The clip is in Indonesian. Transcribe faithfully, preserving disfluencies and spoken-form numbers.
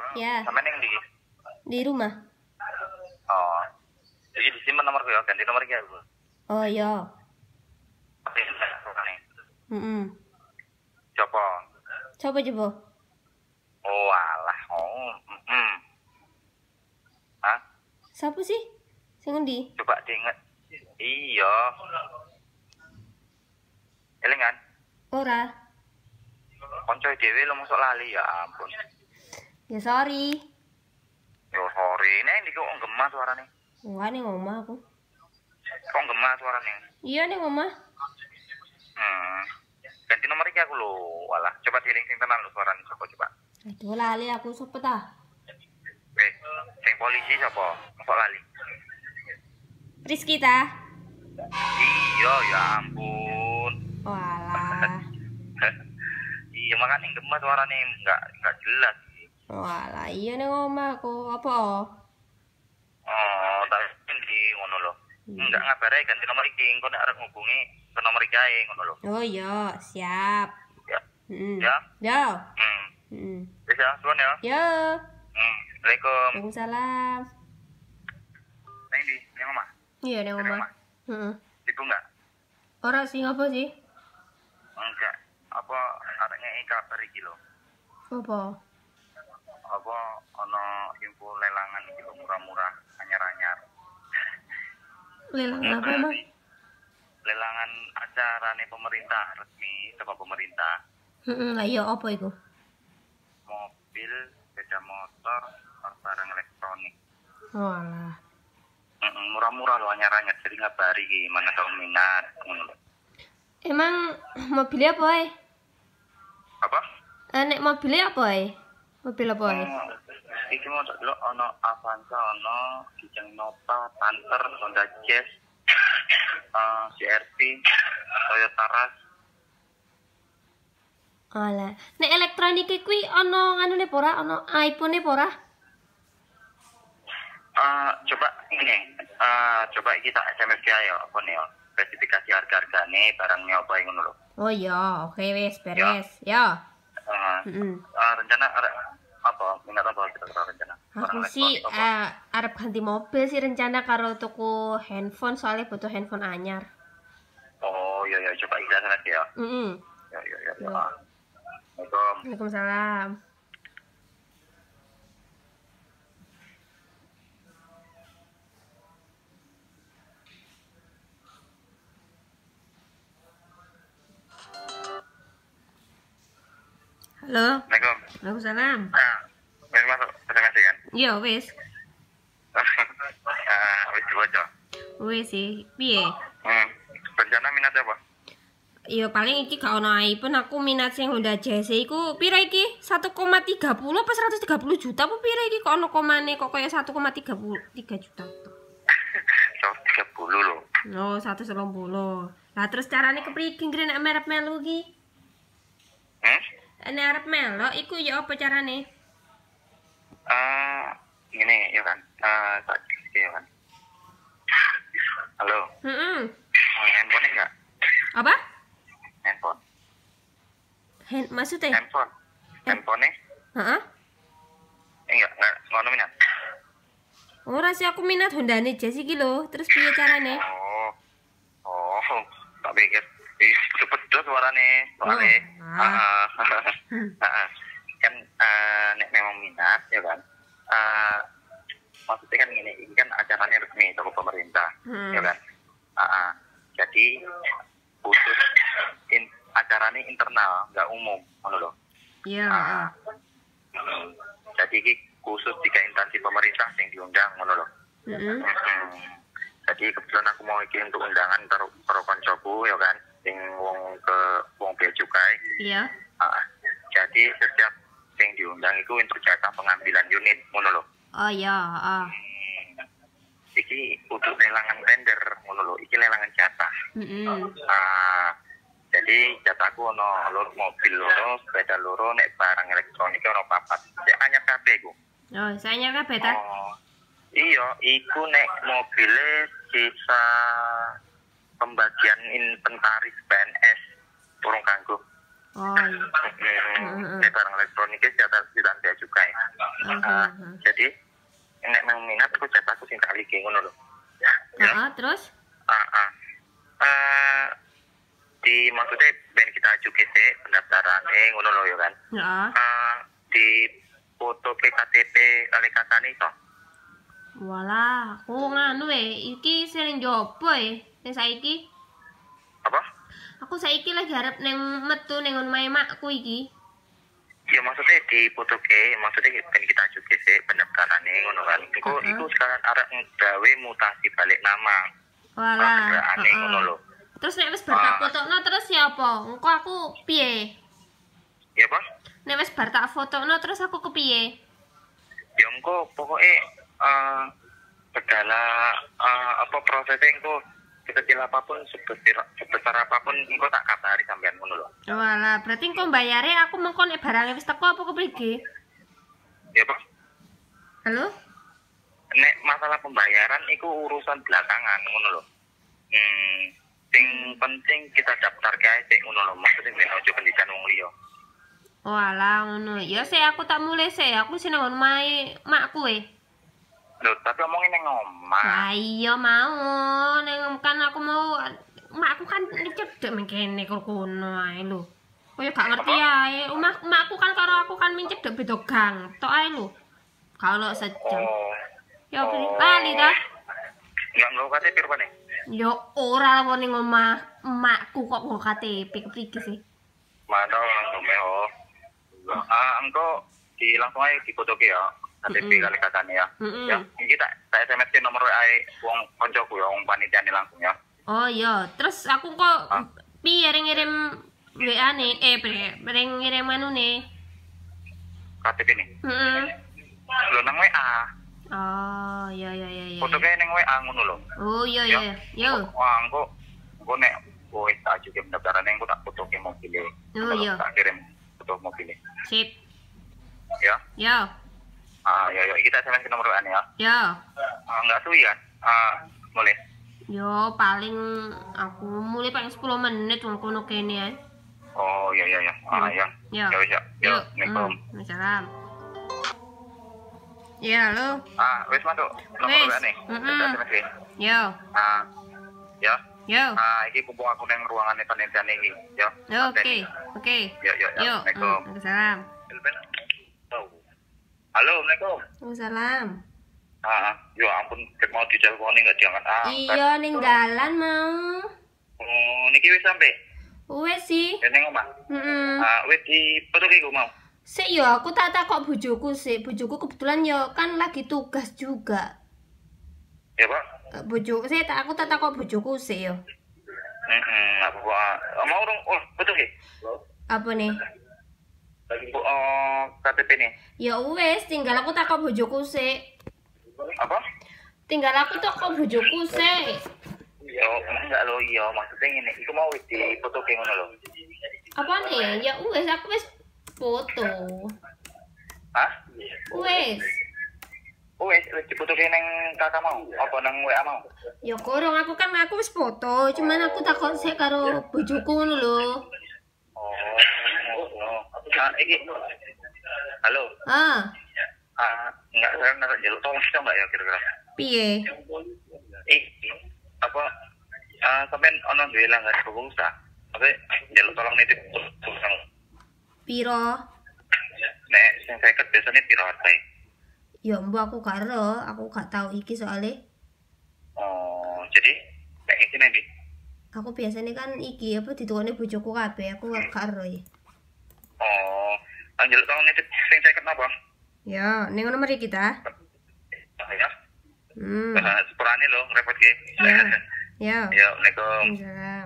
Ya. Sampai neng di? Di rumah. Oh. Jadi disimpan nomorku ya, ganti nomor iki aku. Oh iya. Tapi enggak rupane. Heeh. Coba. Coba coba. Oh alah, oh. Heeh. Hah? Siapa sih? Sing endi? Coba diinget. Iya. Elingan. Ora. Konco dhewe lo mosok lali ya ampun. Ya sorry. Yo sorry, neng di kok gemah suarane. Wah, ning omah aku. Kok gemah suarane? Iya ning omah. Hmm. Ganti nomor iki aku lho. Walah, coba dieling sing tenan lho suarane coba coba. Aduh lali aku sepet ah. Weh, sing polisi sapa? Mosok lali. Rizky ta? Iya, ya ampun. Walah. Iya, makanya gemah suarane enggak enggak jelas. Walah, iya ning omah aku. Apa? Oh, tapi di ngono lho. Enggak ngabare ganti nomor iki, engko nek arep ngubungi ke nomor iki ae ngono lho. Oh iya, siap. Ya. Heeh. Ya. Ya. Hmm. Heeh. Wis ya, suwun ya. Ya. Hmm. Assalamualaikum. Waalaikumsalam. Neng di, neng omah. Iya ning omah. Heeh. Ibu enggak? Ora sing apa sih? Enggak. Apa arek ngeki kabar iki lho. Apa? Apa ana info lelangan iki lho murah-murah anyar-anyar. Lelang apa emang? Lelangan acarane pemerintah resmi saka pemerintah. Heeh, lah iya apa iku? Mobil, sepeda motor, barang elektronik. Walah. Mm-mm, murah-murah loh anyar-anyar jadi ngabari iki mana tau minat ngono lho. Emang mobilnya apa ae? Apa? Eh, nek mobilnya apa ae? Mobil apa ae? Oh, iki mau tak delok ana Avanza, ana Kijang Nova, Panther, Honda Jazz, uh, C R V, Toyota Rush. Alah, nek elektronik kuwi ana anune apa ora? Ana iPhone-e apa ora? Uh, coba ini, uh, coba iki tak S M S ya apa nih ya? Spesifikasi harga-hargane barangnya apa yang ngono lho. Oh iya, oke wes beres. Ya. Uh, Heeh. uh, rencana are- apa minat apa kita kira rencana? Aku Barang sih elektronik apa? eh, arep ganti mobil sih rencana karo tuku handphone soalnya butuh handphone anyar. Oh iya iya coba kita sana ya. Heeh. Ya ya ya. Yo. ya. Assalamualaikum. Waalaikumsalam. Halo. Assalamualaikum. Waalaikumsalam. Nah, wis masuk S M S kan? Iya wes. Ah, wis dibaca. Wes sih. Piye? Hmm. Rencana minat apa? Iya paling iki gak ono iPhone aku minat sing Honda Jazz iku pira iki satu koma tiga nol apa seratus tiga puluh juta apa pira iki kok ono komane kok kaya satu koma tiga juta tuh. seratus tiga puluh loh. Oh, seratus delapan puluh. Lah terus carane kepriye nggih nek merep melu iki? Hmm? Nek arep melok iku ya apa carane? Eh, ini ya kan. Eh, tak ya kan. Halo. Heeh. Mau handphone enggak? Apa? Handphone. Hand maksudnya? Handphone. Handphone nih? Heeh. Enggak, enggak ngono minat. Ora sih aku minat Honda Jazz iki lho. Terus piye carane? Oh. Oh, tak pikir. Ih, cepet tuh suarane. Soalnya. Oh, Ah. Heeh. Kan eh, nek memang minat ya kan. Eh, maksudnya kan gini, ini kan acaranya resmi dari pemerintah, Hmm. ya kan? Ah, ah. Jadi khusus in, acaranya internal, nggak umum, ngono loh. Iya, Ah, heeh. hmm. Jadi ini khusus tiga instansi pemerintah yang diundang, ngono loh. Heeh. Hmm. Jadi kebetulan aku mau bikin untuk undangan karo karo koncoku, ya kan? Sing wong ke wong bea cukai. Iya. Ah, jadi setiap yang diundang itu untuk jatah pengambilan unit, ngono loh. Oh iya, heeh. Iki untuk lelangan tender ngono lho, iki lelangan jatah. Heeh. Ah, jadi jatahku ono loro mobil loro, sepeda loro, nek barang elektronik ono papat. Sik anyar kabeh iku. Oh, saya kabeh ta? Oh. Iya, iku nek mobile sisa pembagian inventaris P N S turun kanggo. Oh iya. Hmm, Heeh. nek barang elektronik iki jatah jutaan bea cukai. Ah, jadi nek nang minat aku jatah aku sing tak liki ngono lho. Ya. Heeh, terus? Ah, ah. Eh, di maksudnya ben kita ajuke sih pendaftarane ngono lho ya kan. Heeh. Ah, di foto K T P kali katane iso. Walah, aku nganu eh, iki sering jopo eh, ning saiki. Apa? Aku saiki lagi harap neng metu neng omahe makku iki. Ya maksudnya di foto ke, maksudnya ben kita ajuke sih pendaftarane ngono kan. Iku Heeh. iku sekarang arek gawe mutasi balik nama. Walah, Kendaraane heeh. ngono lho. Terus nek wis bar tak Ah. fotokno terus ya apa? Engko aku piye? Ya apa? Nek wis bar tak fotokno terus aku kepiye? Ya engko pokoknya eh segala eh, apa prosesnya engko sekecil apapun sebesar sebesar apapun engko tak kabari sampean ngono lho. Walah, berarti engko bayare aku mengko nek barangnya wis teko apa kepriye? Ya apa? Halo? Nek masalah pembayaran itu urusan belakangan ngono lho. Hmm, sing penting kita daftar ke ae sik ngono lho. Maksudnya ben ojo kendikan wong liya. Walah ngono. Ya sik aku tak mulai sik, aku sing nang omahe makku e. Lho, tapi omongin nang omah. Lah iya mau, neng kan aku mau makku kan cedek mengkene kok kono ae lho. Kaya gak ngerti ae. Omah makku kan karo aku kan cedek beda gang. Tok ae lho. Kalau sejam. Oh. Ya beli lali ta? Enggak nggo K T P rupane. Ya ora apa ning omah emakku kok nggo K T P kepriki sih. Mantap langsung meho. Ah, engko di langsung ae difotoke ya. K T P Mm-mm. kali katanya ya. Mm-mm. Ya, iki tak tak S M S ke nomor ae wong koncoku ya, wong panitiane langsung ya. Oh iya, terus aku kok Ah. piye ngirim W A ne? Eh, piye ngirim anu ne? K T P nih. Heeh. Lho nang W A. Oh, iya iya iya iya. Fotoke nang W A ngono lho. Oh iya iya. Yo. Wah, engko engko nek kowe tak ajuke pendaftaran engko tak fotoke mobilnya. Oh, iya. Tak kirim foto mobilnya. Sip. Ya. Yo. Ah, ya ya kita S M S ke nomor W A nih ya. Yo. Ah, enggak suwi kan? Ah, boleh. Yo paling aku mulai paling sepuluh menit wong kono kene ae. Oh, iya iya ya. Ah, ya. Yo. Ya wis ya. Yo, Yo. Assalamualaikum. Hmm, Salam. Ya, halo. Ah, wis masuk nomor Wis. W A nih. Mm-mm. S M S ke. Yo. Ah. Ya. Yo. Ah, iki mumpung aku nang ruangane panitian iki. Ya. Oke. Oke. Ya ya ya. Yo. Assalamualaikum. Hmm, Salam. Halo, Assalamualaikum. Salam. Ah, yo ampun, ket mau diteleponi enggak diangkat. Ah, Iya ning dalan mau. Oh, niki wis sampe. Wes sih. Ya ning omah. Heeh. Ah, wis dipotoke ku mau. Sik yo aku tak takok bojoku sik. Bojoku kebetulan yo kan lagi tugas juga. Ya, Pak. Eh, Bojoku sik tak aku tak takok bojoku sik yo. Heeh, apa Pak? Ah, mau dong. Oh, potoke. Apa nih? Bu, oh, K T P nih. Ya wes tinggal aku takok bojoku sik. Apa? Tinggal aku takok bojoku sik. Yo, enggak lo iya, maksudnya ngene. Iku mau wis dipotoke ngono lho. Apa nih? Ya wes aku wes foto. Hah? Wes. Oh, wis wis dipotoke nang kakak mau. Apa nang W A mau? Ya korong aku kan aku wes foto, cuman aku takon sik karo bojoku ngono lho. Oh, oh. Ah, iki. Halo. Ah, Ah, enggak saya naruh jalur tolong bisa enggak ya kira-kira? piye? Eh, apa? Ah, sampean ono duwe langganan pulsa. Apa jalur tolong nitip pulsa. Piro? Nek sing seket biasanya piro hargae? Ya mbok aku gak ero, aku gak tau iki soalnya. Oh, jadi nek iki nanti. Aku biasanya kan iki apa ditukone bojoku kabeh, aku gak gak ero ya. Oh, jalur tolong nitip sing seket napa? Ya, ning nomor iki ta. Ah, ya. Hmm. Sepurane lho, repot ki. Ya. Ya. Ya, Assalamualaikum. Salam.